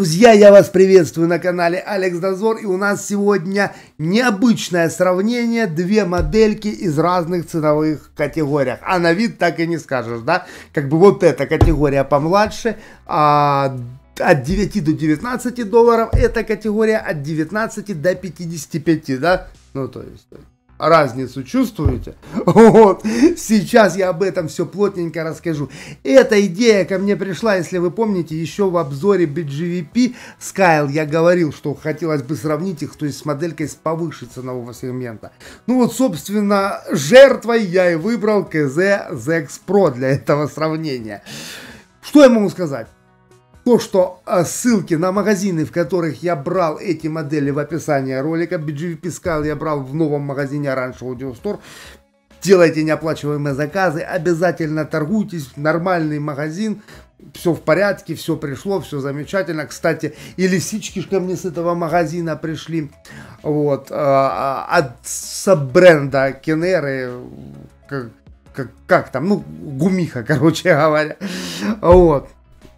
Друзья, я вас приветствую на канале Алекс Дозор, и у нас сегодня необычное сравнение, две модельки из разных ценовых категориях, а на вид так и не скажешь, да, как бы вот эта категория помладше, от 9 до 19 долларов, эта категория от 19 до 55, да, ну то есть... Разницу чувствуете? Вот. Сейчас я об этом все плотненько расскажу. Эта идея ко мне пришла, если вы помните, еще в обзоре BGVP Scale я говорил, что хотелось бы сравнить их, то есть с моделькой с повыше ценового сегмента. Ну вот, собственно, жертвой я и выбрал KZ ZX Pro для этого сравнения. Что я могу сказать? То, что ссылки на магазины, в которых я брал эти модели, в описании ролика. BGVP Scale я брал в новом магазине Orange Audio Store. Делайте неоплачиваемые заказы, обязательно торгуйтесь, нормальный магазин, все в порядке, все пришло, все замечательно. Кстати, и лисички ко мне с этого магазина пришли, вот, от бренда Кенеры, как там, ну, Гумиха, короче говоря, вот.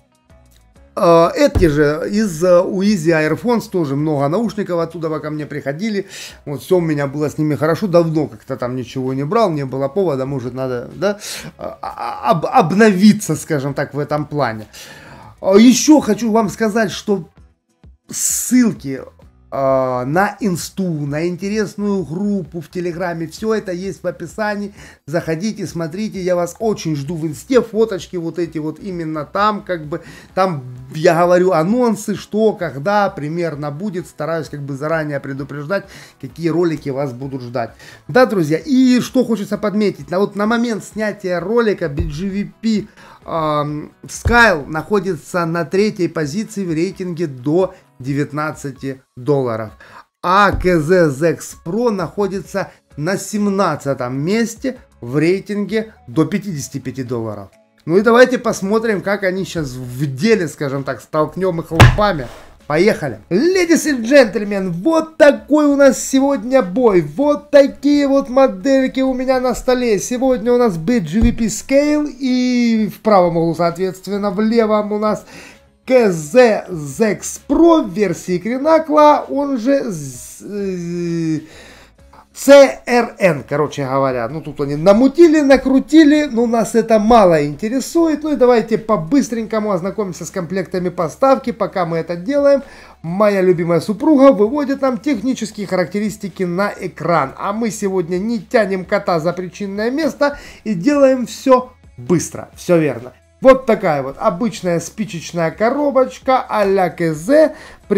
Эти же из Ueasy Airphones тоже много наушников оттуда ко мне приходили. Вот все у меня было с ними хорошо. Давно как-то там ничего не брал, не было повода. Может надо, да, обновиться, скажем так, в этом плане. Еще хочу вам сказать, что ссылки на инсту, на интересную группу в Телеграме, все это есть в описании. Заходите, смотрите, я вас очень жду в инсте, фоточки вот эти вот именно там, как бы, там я говорю анонсы, что, когда примерно будет, стараюсь как бы заранее предупреждать, какие ролики вас будут ждать. Да, друзья, и что хочется подметить, вот на момент снятия ролика BGVP Scale находится на 3-й позиции в рейтинге до 19 долларов. А KZ ZX Pro находится на 17-м месте в рейтинге до 55 долларов. Ну и давайте посмотрим, как они сейчас в деле, скажем так, столкнем их лбами. Поехали! Ladies and gentlemen, вот такой у нас сегодня бой. Вот такие вот модельки у меня на столе. Сегодня у нас BGVP Scale и в правом углу, соответственно, в левом у нас KZ ZX Pro в версии Кринакла, он же CRN, короче говоря. Ну, тут они намутили, накрутили, но нас это мало интересует. Ну и давайте по-быстренькому ознакомимся с комплектами поставки. Пока мы это делаем, моя любимая супруга выводит нам технические характеристики на экран. А мы сегодня не тянем кота за причинное место и делаем все быстро. Все верно. Вот такая вот обычная спичечная коробочка а-ля КЗ.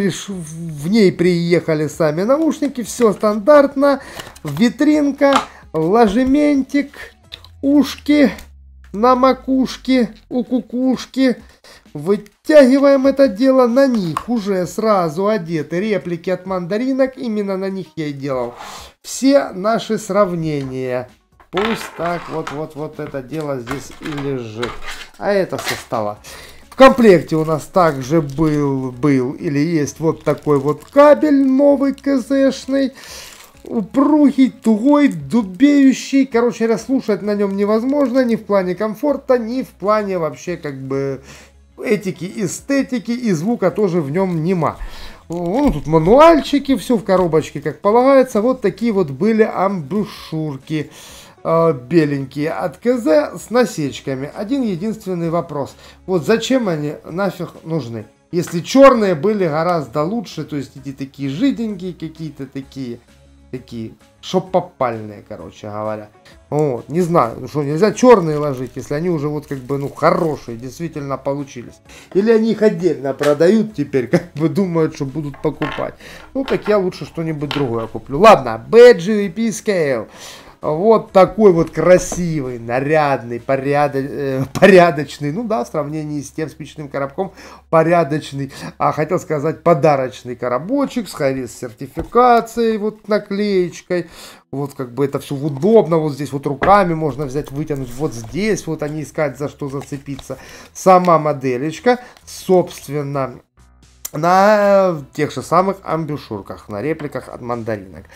В ней приехали сами наушники. Все стандартно. Витринка, ложементик, ушки на макушке, у кукушки. Вытягиваем это дело. На них уже сразу одеты реплики от мандаринок. Именно на них я и делал все наши сравнения. Пусть так вот это дело здесь и лежит. А это со стола. В комплекте у нас также был или есть вот такой вот кабель новый КЗшный. Упругий, тугой, дубеющий. Короче говоря, слушать на нем невозможно ни в плане комфорта, ни в плане вообще как бы этики, эстетики, и звука тоже в нем нема. Ну, тут мануальчики, все в коробочке как полагается. Вот такие вот были амбушюрки. Беленькие от КЗ с насечками. Один единственный вопрос. Вот зачем они нафиг нужны? Если черные были гораздо лучше, то есть эти такие жиденькие, какие-то такие шопопальные, короче говоря. Вот, не знаю, что нельзя черные ложить, если они уже вот как бы, ну, хорошие, действительно получились. Или они их отдельно продают теперь, как бы думают, что будут покупать. Ну, так я лучше что-нибудь другое куплю. Ладно, BGVP Scale. Вот такой вот красивый, нарядный, порядочный, ну да, в сравнении с тем спичечным коробком, порядочный, хотел сказать подарочный коробочек с сертификацией, вот наклеечкой, вот как бы это все удобно, вот здесь вот руками можно взять, вытянуть, вот здесь вот они искать за что зацепиться. Сама моделечка, собственно, на тех же самых амбушюрках, на репликах от мандаринок.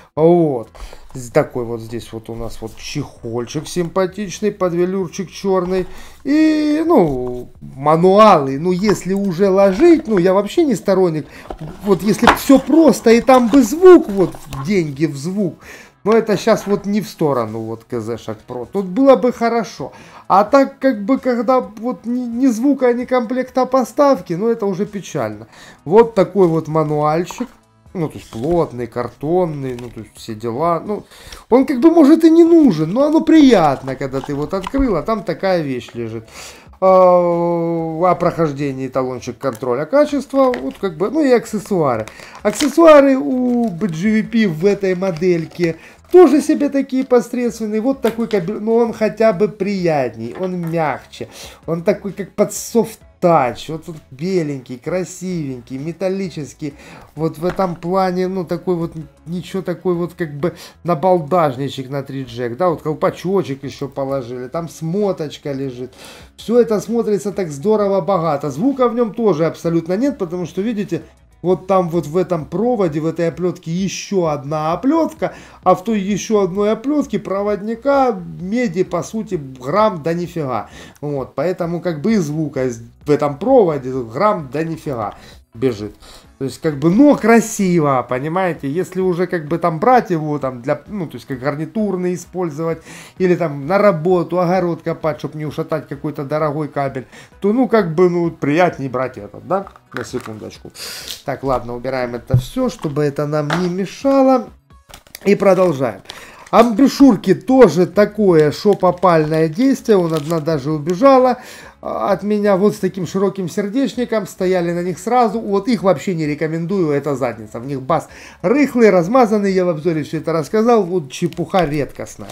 Вот. Такой вот здесь вот у нас вот чехольчик симпатичный, подвелюрчик черный. И, ну, мануалы, ну, если уже ложить, ну, я вообще не сторонник. Вот если все просто и там бы звук, вот, деньги в звук. Но это сейчас вот не в сторону вот КЗ-шек Pro. Тут было бы хорошо. А так как бы, когда вот ни звука, ни комплекта поставки, ну, это уже печально. Вот такой вот мануальчик. Ну, то есть плотный, картонный, ну, то есть все дела. Ну, он как бы, может, и не нужен, но оно приятно, когда ты вот открыл, а там такая вещь лежит. О прохождении талончик контроля качества, вот как бы, ну и аксессуары. Аксессуары у BGVP в этой модельке тоже себе такие посредственные. Вот такой кабель, но он хотя бы приятней, он мягче, он такой как под софт-тач, вот тут беленький, красивенький, металлический. Вот в этом плане, ну такой вот, ничего такой вот как бы набалдажничек на 3 джек, да, вот колпачочек еще положили, там смоточка лежит. Все это смотрится так здорово, богато. Звука в нем тоже абсолютно нет, потому что, видите, вот там вот в этом проводе, в этой оплетке еще одна оплетка, а в той еще одной оплетке проводника меди, по сути, грамм да нифига. Вот, поэтому как бы и звука в этом проводе грамм да нифига бежит. То есть, как бы, но красиво, понимаете, если уже, как бы, там брать его, там, для, ну, то есть, как гарнитурный использовать, или, там, на работу, огород копать, чтобы не ушатать какой-то дорогой кабель, то, ну, как бы, ну, приятнее брать этот, да, на секундочку. Так, ладно, убираем это все, чтобы это нам не мешало, и продолжаем. Амбушюрки тоже такое шопопальное действие, он одна даже убежала от меня вот с таким широким сердечником, стояли на них сразу, вот их вообще не рекомендую, это задница, в них бас рыхлый, размазанный, я в обзоре все это рассказал, вот чепуха редкостная.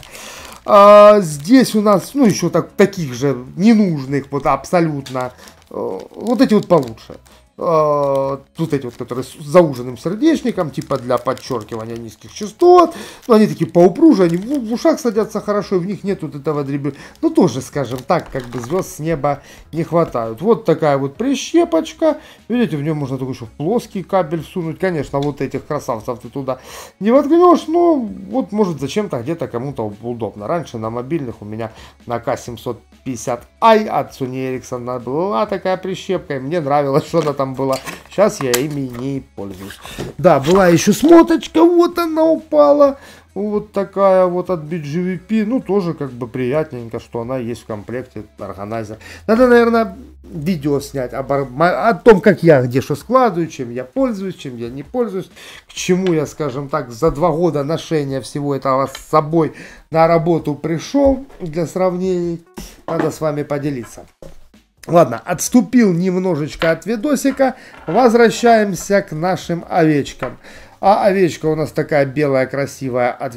Здесь у нас, ну, еще таких же ненужных, вот абсолютно, вот эти вот получше. Тут эти вот, которые с зауженным сердечником, типа для подчеркивания низких частот, но они такие поупружи, они в ушах садятся хорошо, и в них нет вот этого дребезжа, ну тоже, скажем так, как бы звезд с неба не хватают. Вот такая вот прищепочка, видите, в нем можно такой еще плоский кабель всунуть, конечно, вот этих красавцев ты туда не воткнешь, но вот может зачем-то где-то кому-то удобно. Раньше на мобильных у меня на K750i от Sony Ericsson была такая прищепка, и мне нравилось, что она там была. Сейчас я ими не пользуюсь. Да, была еще смоточка, вот она упала. Вот такая вот от BGVP. Ну, тоже как бы приятненько, что она есть в комплекте, органайзер. Надо, наверное, видео снять о том, как я где что складываю, чем я пользуюсь, чем я не пользуюсь. К чему я, скажем так, за 2 года ношения всего этого с собой на работу пришел. Для сравнений надо с вами поделиться. Ладно, отступил немножечко от видосика, возвращаемся к нашим овечкам. А овечка у нас такая белая, красивая от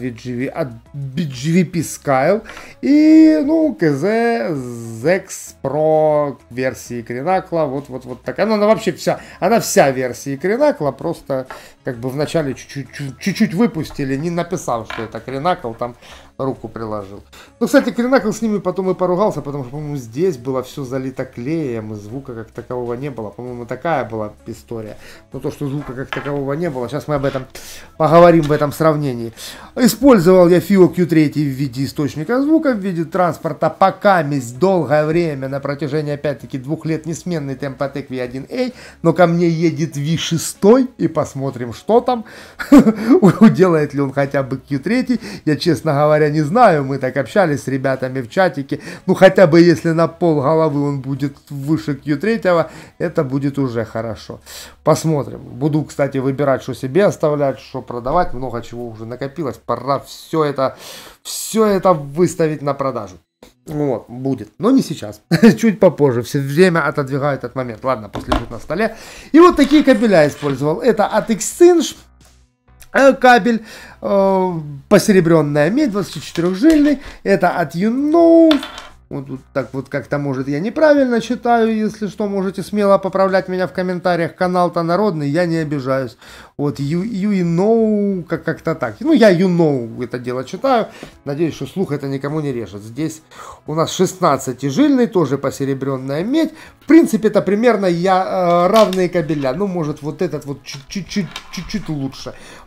BGVP Skyle. И, ну, КЗ ZX Pro версии Кринакла. Вот такая. Ну, она вообще вся версии Кринакла. Просто, как бы, вначале чуть-чуть выпустили, не написал, что это Кринакл, там руку приложил. Ну, кстати, Кринакл с ними потом и поругался, потому что, по-моему, здесь было все залито клеем, и звука как такового не было. По-моему, такая была история. Но то, что звука как такового не было, сейчас мы об этом поговорим в этом сравнении. Использовал я FIO Q3 в виде источника звука, в виде транспорта, пока долгое время, на протяжении, опять-таки, 2 лет несменный Tempotec V1A, но ко мне едет V6, и посмотрим, что там, уделает ли он хотя бы Q3. Я, честно говоря, не знаю, мы так общались с ребятами в чатике, ну хотя бы если на пол головы он будет выше Q3, это будет уже хорошо. Посмотрим. Буду, кстати, выбирать, что себе оставлять, что продавать, много чего уже накопилось, пора все это выставить на продажу. Вот, будет, но не сейчас, чуть попозже, все время отодвигаю этот момент. Ладно, пусть лежит на столе. И вот такие кабеля использовал. Это от Xcinch. Кабель, посеребренная медь, 24-жильный, это от YouKnow, вот тут так вот как-то, может, я неправильно читаю, если что, можете смело поправлять меня в комментариях, канал-то народный, я не обижаюсь, вот, YouKnow, как-то так, ну, я YouKnow это дело читаю, надеюсь, что слух это никому не режет. Здесь у нас 16-жильный, тоже посеребренная медь, в принципе, это примерно равные кабеля, ну, может, вот этот вот чуть-чуть лучше.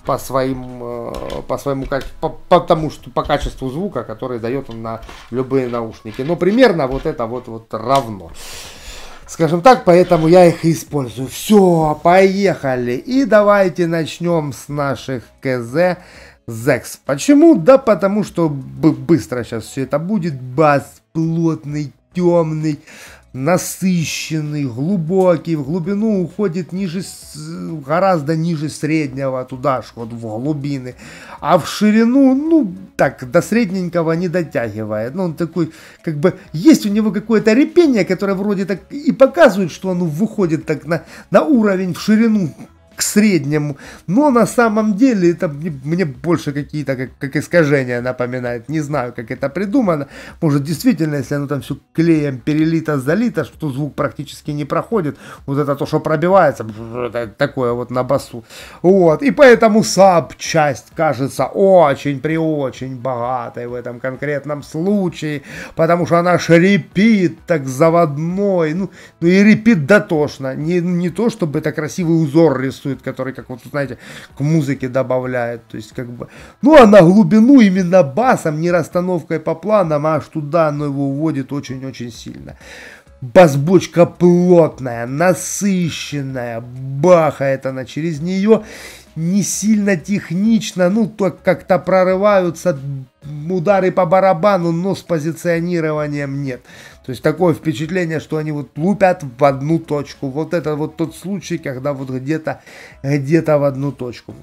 по своему потому что по качеству звука, который дает он на любые наушники. Но примерно вот это вот равно. Скажем так, поэтому я их и использую. Все, поехали. И давайте начнем с наших КЗ Zex. Почему? Да потому что быстро сейчас все это будет. Бас плотный, темный, насыщенный, глубокий, в глубину уходит гораздо ниже среднего, туда ж вот в глубины, а в ширину, ну, так, до средненького не дотягивает. Ну, он такой, как бы, есть у него какое-то репение, которое вроде так и показывает, что оно выходит так на уровень в ширину, к среднему, но на самом деле это мне больше какие-то как искажения напоминает. Не знаю, как это придумано. Может, действительно, если оно там все клеем перелито, залито, что звук практически не проходит. Вот это то, что пробивается, такое вот на басу. Вот. И поэтому саб-часть кажется очень богатой в этом конкретном случае, потому что она репит так заводной, ну и репит дотошно. Не то, чтобы это красивый узор рисует, который, как вот, знаете, к музыке добавляет, то есть, как бы, ну, а на глубину именно басом, не расстановкой по планам, аж туда оно его уводит очень-очень сильно. Бас-бочка плотная, насыщенная, бахает она через нее, не сильно технично, ну, то как-то прорываются удары по барабану, но с позиционированием нет. То есть такое впечатление, что они вот лупят в одну точку. Вот это вот тот случай, когда вот где-то в одну точку.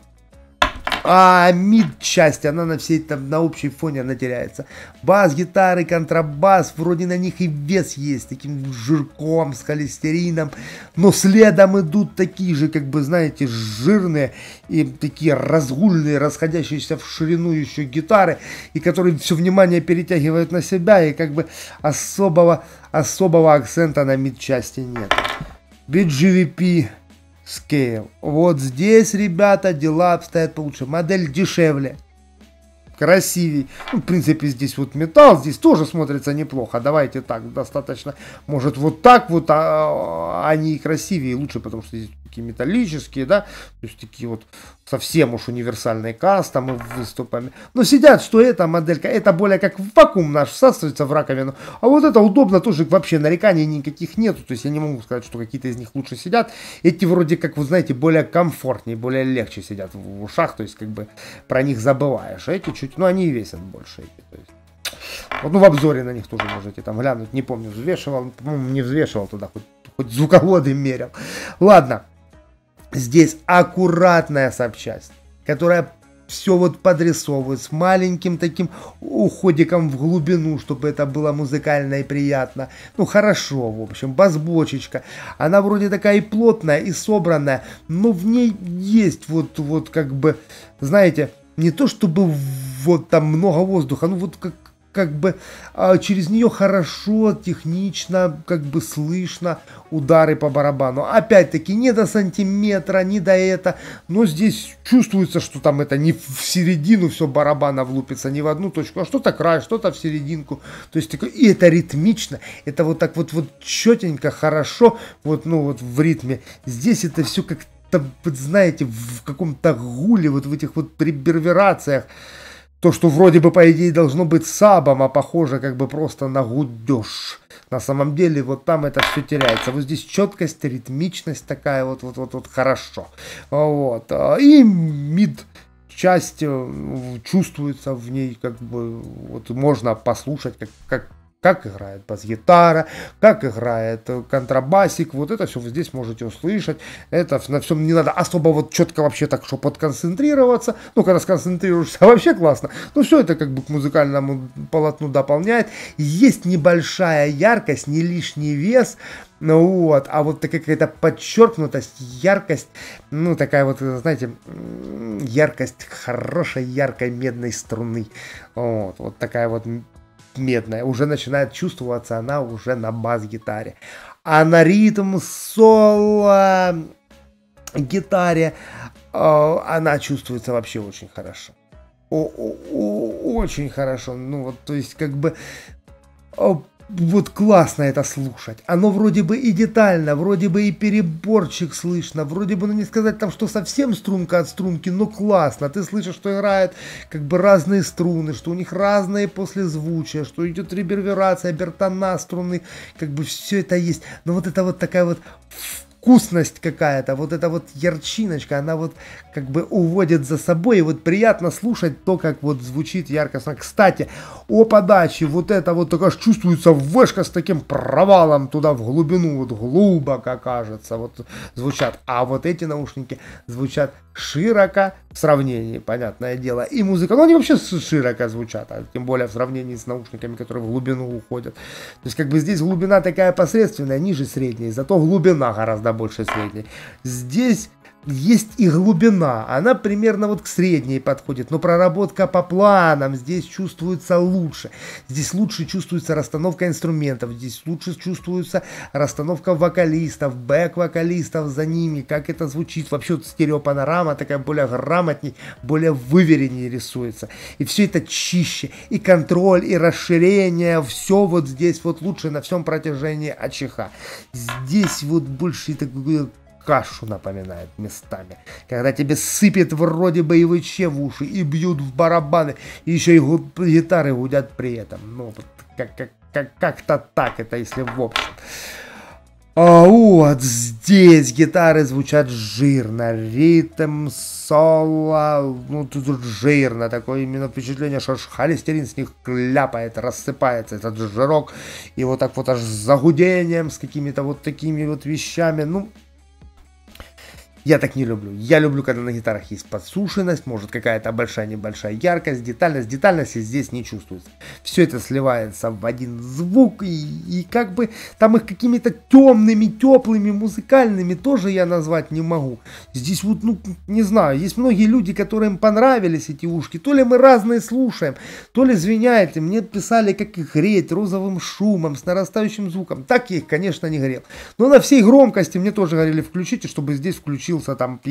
А мид-часть, она на всей там, на общей фоне она теряется. Бас, гитары, контрабас, вроде на них и вес есть, таким жирком, с холестерином. Но следом идут такие же, как бы, знаете, жирные и такие разгульные, расходящиеся в ширину еще гитары, и которые все внимание перетягивают на себя, и как бы особого акцента на мид-части нет. BGVP Scale. Вот здесь, ребята, дела обстоят получше. Модель дешевле, красивей. Ну, в принципе, здесь вот металл, здесь тоже смотрится неплохо. Давайте так, достаточно. Может, вот так вот они и красивее, и лучше, потому что здесь такие металлические, да, то есть такие вот совсем уж универсальные кастомы выступами. Но сидят, что эта моделька, это более как вакуум наш всасывается в раковину, а вот это удобно, тоже вообще нареканий никаких нету, то есть я не могу сказать, что какие-то из них лучше сидят. Эти вроде как, вы знаете, более комфортнее, более легче сидят в ушах, то есть как бы про них забываешь, а эти чуть, ну они и весят больше, эти, то есть. Вот, ну, в обзоре на них тоже можете там глянуть, не помню, взвешивал, по-моему, не взвешивал туда, хоть звуководы мерил. Ладно. Здесь аккуратная саб-часть, которая все вот подрисовывает с маленьким таким уходиком в глубину, чтобы это было музыкально и приятно. Ну, хорошо, в общем, бас-бочечка. Она вроде такая и плотная, и собранная, но в ней есть вот как бы, знаете, не то чтобы вот там много воздуха, ну вот как бы через нее хорошо, технично, как бы слышно удары по барабану. Опять-таки не до сантиметра, не до это, но здесь чувствуется, что там это не в середину все барабана влупится, не в одну точку, а что-то край, что-то в серединку. То есть и это ритмично, это вот так вот четенько, хорошо, вот, ну вот в ритме. Здесь это все как-то, знаете, в каком-то гуле, вот в этих вот реверберациях. То, что вроде бы, по идее, должно быть сабом, а похоже как бы просто на гудеж. На самом деле, вот там это все теряется. Вот здесь четкость, ритмичность такая, вот хорошо. Вот. И мид-часть чувствуется в ней, как бы, вот можно послушать, как играет бас-гитара, как играет контрабасик, вот это все вы здесь можете услышать, это на всем не надо особо вот четко вообще так, чтобы подконцентрироваться, ну, когда сконцентрируешься, вообще классно, но все это как бы к музыкальному полотну дополняет, есть небольшая яркость, не лишний вес, ну вот, а вот такая какая-то подчеркнутость, яркость, ну, такая вот, знаете, яркость хорошей, яркой медной струны, вот такая вот медная, уже начинает чувствоваться она уже на бас-гитаре. А на ритм соло гитаре она чувствуется вообще очень хорошо. Очень хорошо. Ну вот, то есть как бы вот классно это слушать. Оно вроде бы и детально, вроде бы и переборчик слышно, вроде бы, ну не сказать там, что совсем струнка от струнки, но классно. Ты слышишь, что играют как бы разные струны, что у них разные послезвучия, что идет реверберация, бертона струны, как бы все это есть. Но вот это вот такая вот вкусность какая-то, вот эта вот ярчиночка, она вот как бы уводит за собой, и вот приятно слушать то, как вот звучит ярко. Кстати, о подаче, вот это вот только чувствуется вышка с таким провалом туда в глубину, вот глубоко кажется, вот звучат, а вот эти наушники звучат широко в сравнении, понятное дело, и музыка, ну они вообще широко звучат, а тем более в сравнении с наушниками, которые в глубину уходят. То есть как бы здесь глубина такая посредственная, ниже средней, зато глубина гораздо больше средней. Здесь есть и глубина, она примерно вот к средней подходит, но проработка по планам здесь чувствуется лучше. Здесь лучше чувствуется расстановка инструментов, здесь лучше чувствуется расстановка вокалистов, бэк-вокалистов за ними, как это звучит. Вообще вот стереопанорама такая более грамотней, более вывереннее рисуется. И все это чище, и контроль, и расширение, все вот здесь вот лучше на всем протяжении АЧХ. Здесь вот больше такой кашу напоминает местами, когда тебе сыпет вроде бы и ВЧ в уши, и бьют в барабаны, и еще и гитары гудят при этом. Ну, как-то так это, если в общем. А вот здесь гитары звучат жирно, ритм, соло, ну тут жирно, такое именно впечатление, что аж холестерин с них кляпает, рассыпается этот жирок, и вот так вот аж с загудением, с какими-то вот такими вот вещами, ну... Я так не люблю. Я люблю, когда на гитарах есть подсушенность, может какая-то большая-небольшая яркость, детальность. Детальности здесь не чувствуется. Все это сливается в один звук, и как бы там их какими-то темными, теплыми, музыкальными тоже я назвать не могу. Здесь вот, ну, не знаю, есть многие люди, которым понравились эти ушки. То ли мы разные слушаем, то ли звеняет. И мне писали, как их греть розовым шумом, с нарастающим звуком. Так я их, конечно, не грел. Но на всей громкости мне тоже говорили, включите, чтобы здесь включился там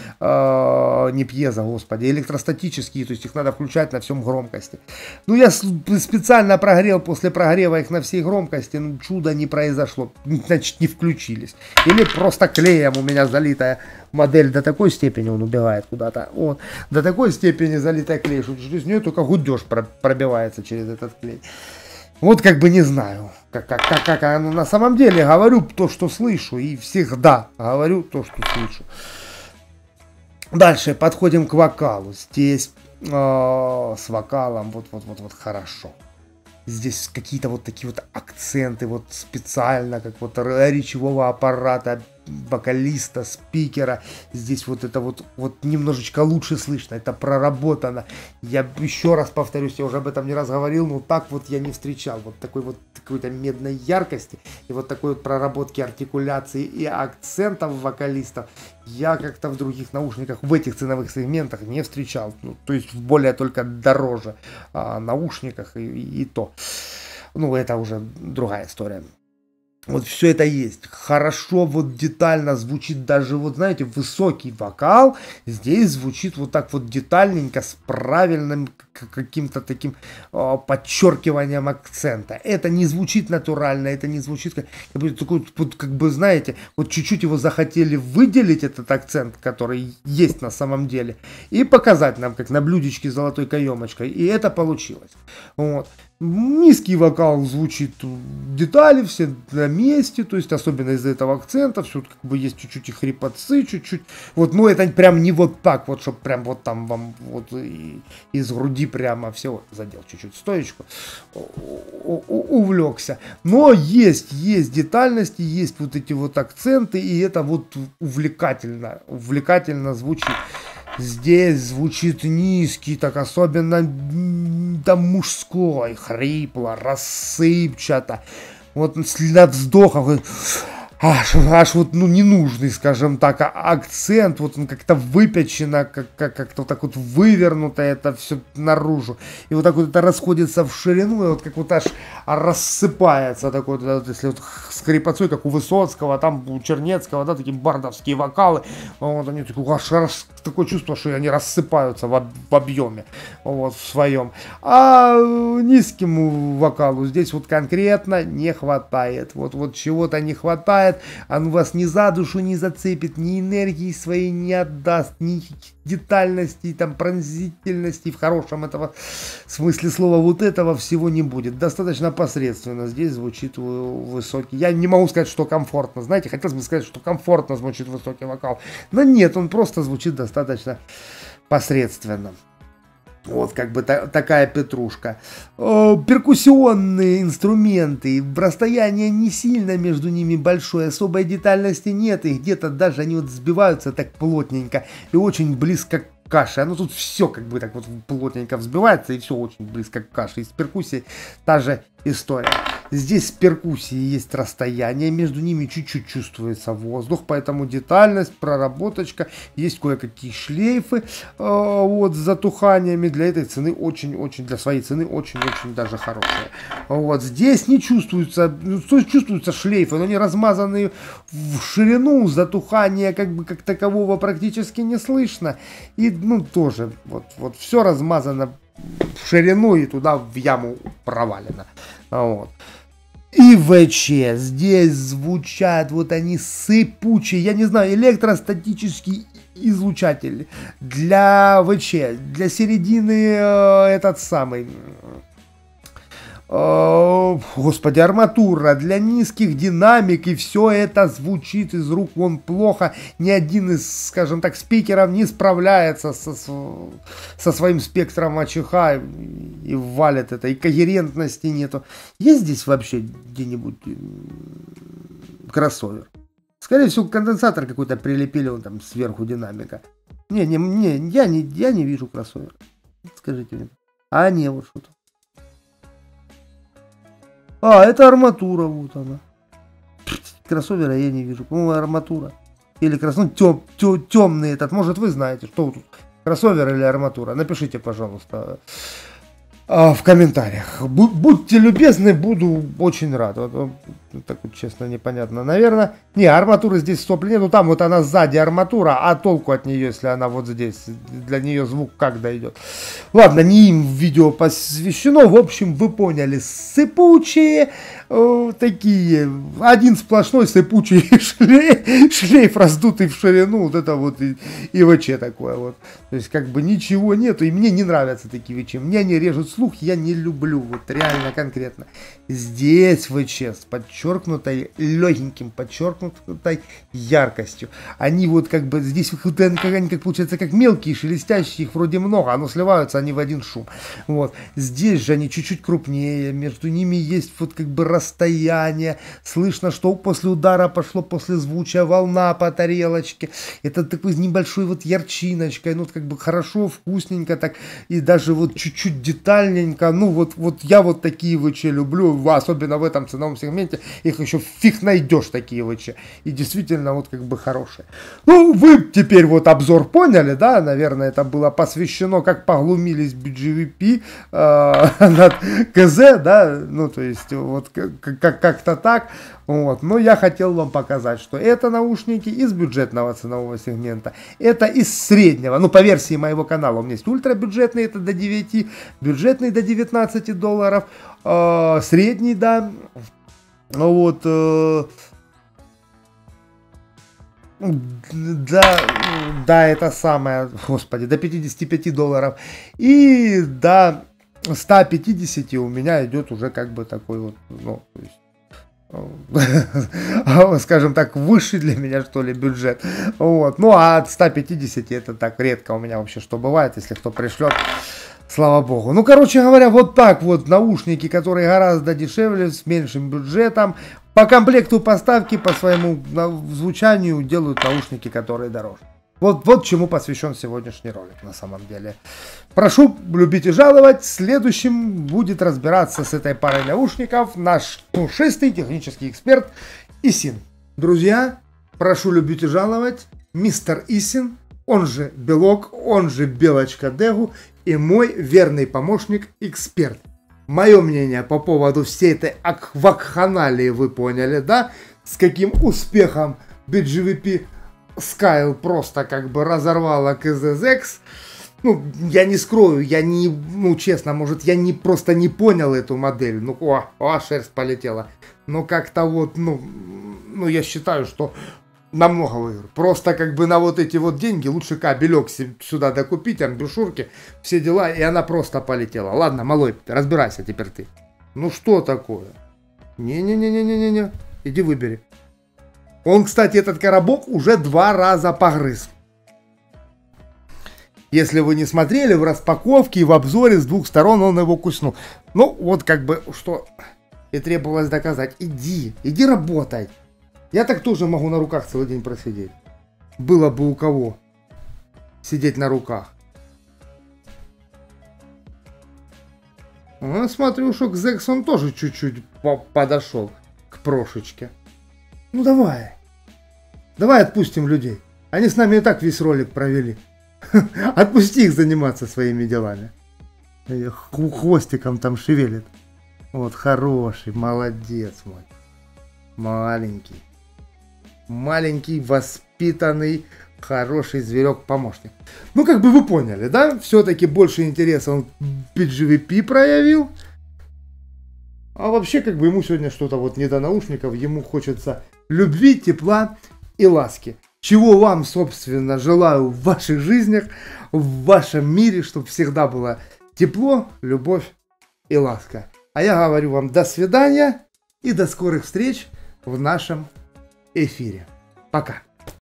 не пьезо, господи, электростатические, то есть их надо включать на всем громкости. Ну, я специально прогрел, после прогрева их на всей громкости, ну, чудо не произошло, значит, не включились. Или просто клеем у меня залитая модель до такой степени, он убегает куда-то, вот, до такой степени залитая клей, что через нее только гудеж пробивается через этот клей. Вот как бы не знаю, как оно на самом деле. Говорю то, что слышу, и всегда говорю то, что слышу. Дальше подходим к вокалу. Здесь с вокалом вот хорошо. Здесь какие-то вот такие вот акценты, вот специально, как вот речевого аппарата, вокалиста, спикера. Здесь вот это вот немножечко лучше слышно, это проработано. Я еще раз повторюсь, я уже об этом не раз говорил, но так вот я не встречал. Вот такой вот какой-то медной яркости и вот такой вот проработки артикуляции и акцентов вокалистов я как-то в других наушниках, в этих ценовых сегментах не встречал. Ну, то есть в более только дороже наушниках и то. Ну, это уже другая история. Вот все это есть. Хорошо, вот детально звучит даже, вот знаете, высокий вокал. Здесь звучит вот так вот детальненько, с правильным каким-то таким подчеркиванием акцента. Это не звучит натурально, это не звучит как такой, вот, как бы, знаете, вот чуть-чуть его захотели выделить, этот акцент, который есть на самом деле, и показать нам, как на блюдечке с золотой каемочкой. И это получилось. Вот. Низкий вокал звучит, детали все на месте, то есть особенно из-за этого акцента, все как бы есть чуть-чуть и хрипотцы, чуть-чуть, вот, но это прям не вот так вот, чтобы прям вот там вам вот из груди прямо все, задел чуть-чуть стоечку, увлекся, но есть детальности, есть вот эти вот акценты, и это вот увлекательно звучит. Здесь звучит низкий, так особенно там мужской, хрипло, рассыпчато. Вот на вздохах аж вот, ну, ненужный, скажем так, акцент, вот он как-то выпячено, как-то так вот вывернуто это все наружу, и вот так вот это расходится в ширину, и вот как вот аж рассыпается такой, вот, если вот с хрипотцой, как у Высоцкого, там у Чернецкого, да, такие бардовские вокалы, вот они аж такое чувство, что они рассыпаются в объеме, вот, в своем, а низкому вокалу здесь вот конкретно не хватает, вот чего-то не хватает. Он вас ни за душу не зацепит, ни энергии своей не отдаст, ни детальности, там, пронзительности в хорошем этого смысле слова, вот этого всего не будет. Достаточно посредственно здесь звучит высокий. Я не могу сказать, что комфортно. Знаете, хотелось бы сказать, что комфортно звучит высокий вокал. Но нет, он просто звучит достаточно посредственно. Вот как бы такая петрушка. Перкуссионные инструменты, расстояние не сильно между ними большое, особой детальности нет, и где-то даже они вот сбиваются так плотненько и очень близко к каше. Ну тут все как бы так вот плотненько взбивается, и все очень близко к каше. И с перкуссией та же история. Здесь с перкуссией есть расстояние, между ними чуть-чуть чувствуется воздух, поэтому детальность, проработочка, есть кое-какие шлейфы вот с затуханиями, для этой цены очень-очень, для своей цены очень-очень даже хорошие. Вот здесь не чувствуются, чувствуются шлейфы, но они размазаны в ширину, затухания как бы как такового практически не слышно, и ну тоже вот все размазано в ширину и туда в яму провалено. Вот. И ВЧ здесь звучат, вот они сыпучие, я не знаю, электростатический излучатель для ВЧ, для середины этот самый, господи, арматура, для низких динамик, и все это звучит из рук вон плохо, ни один из, скажем так, спикеров не справляется со своим спектром АЧХ и валит это, и когерентности нету. Есть здесь вообще где-нибудь кроссовер? Скорее всего, конденсатор какой-то прилепили он там сверху динамика. Я не вижу кроссовер. Скажите мне. А не, вот что-то. А, это арматура, вот она. Кроссовера я не вижу. По-моему, арматура. Или темный этот. Может, вы знаете, что тут. Кроссовер или арматура. Напишите, пожалуйста, в комментариях. Будьте любезны, буду очень рад. Так вот, честно, непонятно. Наверное, не, арматуры здесь сопли нету. Там вот она сзади арматура, а толку от нее, если она вот здесь. Для нее звук как дойдет. Ладно, не им видео посвящено. В общем, вы поняли. Сыпучие такие. Один сплошной сыпучий шлейф раздутый в ширину. Вот это вот и ВЧ такое вот. То есть как бы ничего нету. И мне не нравятся такие ВЧ. Мне они режут слух. Я не люблю. Вот реально конкретно. Здесь ВЧ с подчеркнутой легеньким, подчеркнутой яркостью. Они вот как бы здесь они как получается как мелкие, шелестящие, их вроде много, но сливаются они в один шум. Вот. Здесь же они чуть-чуть крупнее, между ними есть вот как бы расстояние, слышно, что после удара пошло послезвучие, волна по тарелочке. Это такой небольшой вот ярчиночкой, ну как бы хорошо, вкусненько так, и даже вот чуть-чуть детальненько. Ну вот я вот такие ВЧ люблю, особенно в этом ценовом сегменте, их еще фиг найдешь такие ВЧ. И действительно вот как бы хорошие. Ну, вы теперь вот обзор поняли, да? Наверное, это было посвящено, как поглумились BGVP над КЗ, да? Ну, то есть вот как-то так. Вот. Но я хотел вам показать, что это наушники из бюджетного ценового сегмента. Это из среднего. Ну, по версии моего канала у меня есть ультрабюджетный, это до 9, бюджетный до $19, средний, да. Вот, да, это самое, господи, до $55. И до 150 у меня идет уже как бы такой вот, ну, то есть, скажем так, высший для меня, что ли, бюджет. Вот. Ну, а от 150 это так редко у меня вообще что бывает, если кто пришлет. Слава богу. Ну, короче говоря, вот так вот наушники, которые гораздо дешевле, с меньшим бюджетом. По комплекту поставки, по своему звучанию делают наушники, которые дороже. Вот чему посвящен сегодняшний ролик на самом деле. Прошу любить и жаловать. Следующим будет разбираться с этой парой наушников наш пушистый технический эксперт Исин. Друзья, прошу любить и жаловать, мистер Исин, он же Белок, он же Белочка Дегу и мой верный помощник-эксперт. Мое мнение по поводу всей этой вакханалии вы поняли, да? С каким успехом BGVP Skyle просто как бы разорвала KZX. Ну, я не скрою, честно, может, я просто не понял эту модель. Ну, шерсть полетела. Но как-то вот, я считаю, что намного выиграю. Просто как бы на вот эти вот деньги лучше кабелек сюда докупить, амбушюрки, все дела, и она просто полетела. Ладно, малой, разбирайся теперь ты. Ну что такое? Не-не-не-не-не-не, иди выбери. Он, кстати, этот коробок уже 2 раза погрыз. Если вы не смотрели, в распаковке и в обзоре с 2 сторон он его куснул. Ну, вот как бы, что и требовалось доказать. Иди работай. Я так тоже могу на руках целый день просидеть. Было бы у кого сидеть на руках. Ну, смотрю, что к Зексу тоже чуть-чуть подошел к прошечке. Ну давай. Давай отпустим людей. Они с нами и так весь ролик провели. Отпусти их заниматься своими делами. Хвостиком там шевелит. Вот хороший, молодец мой. Маленький. Маленький, воспитанный, хороший зверек-помощник. Ну, как бы вы поняли, да? Все-таки больше интереса он BGVP проявил. А вообще, как бы ему сегодня что-то вот не до наушников. Ему хочется любви, тепла и ласки. Чего вам, собственно, желаю в ваших жизнях, в вашем мире, чтобы всегда было тепло, любовь и ласка. А я говорю вам до свидания и до скорых встреч в нашем эфире. Пока.